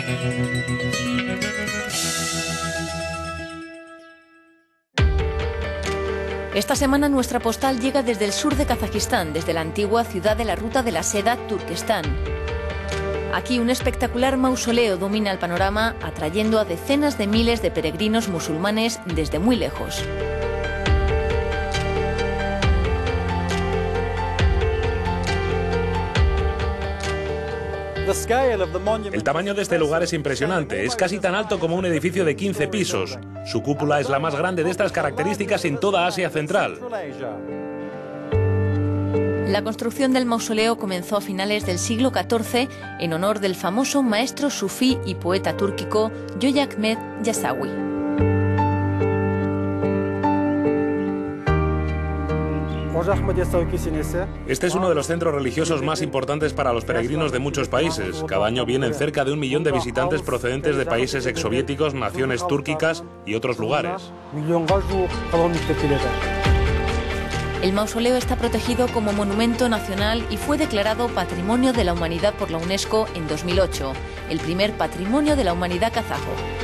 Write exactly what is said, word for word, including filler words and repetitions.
Esta semana nuestra postal llega desde el sur de Kazajistán, desde la antigua ciudad de la Ruta de la Seda, Turquestán. Aquí un espectacular mausoleo domina el panorama, atrayendo a decenas de miles de peregrinos musulmanes desde muy lejos. El tamaño de este lugar es impresionante, es casi tan alto como un edificio de quince pisos. Su cúpula es la más grande de estas características en toda Asia Central. La construcción del mausoleo comenzó a finales del siglo catorce en honor del famoso maestro sufí y poeta túrquico Yahya Ahmed Yasawi. Este es uno de los centros religiosos más importantes para los peregrinos de muchos países. Cada año vienen cerca de un millón de visitantes procedentes de países exsoviéticos, naciones túrquicas y otros lugares. El mausoleo está protegido como monumento nacional y fue declarado Patrimonio de la Humanidad por la UNESCO en dos mil ocho, el primer patrimonio de la humanidad kazajo.